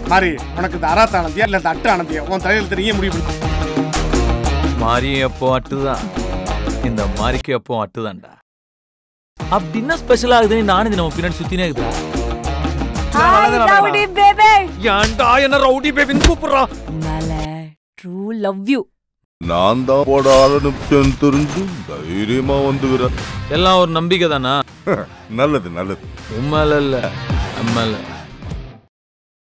மாறி உனக்கு இந்த அராத்த ஆனந்தியா இல்ல இந்த அட்டு ஆனந்தியா உன் தலையில தெரிய முடிவு பண்ணு. மாரி எப்போ அட்டுதான், இந்த மாரிக்கு எப்போ அட்டுதான்டா. அப்படின்னா ஸ்பெஷல் ஆகுதுன்னு நானும் நம்ம பின்னாடி சுத்தினே இருக்குதா? ஏன்டா என்ன ரவுடி பேபின்னு கூப்பிடுறா? True love you. நான் தான் போட ஆரம்பிச்சேன்னு தெரிஞ்சு தைரியமா வந்துக்கிறேன். எல்லாம் ஒரு நம்பிக்கை தானா? நல்லது நல்லது. உண்மையில இல்ல, நம்மள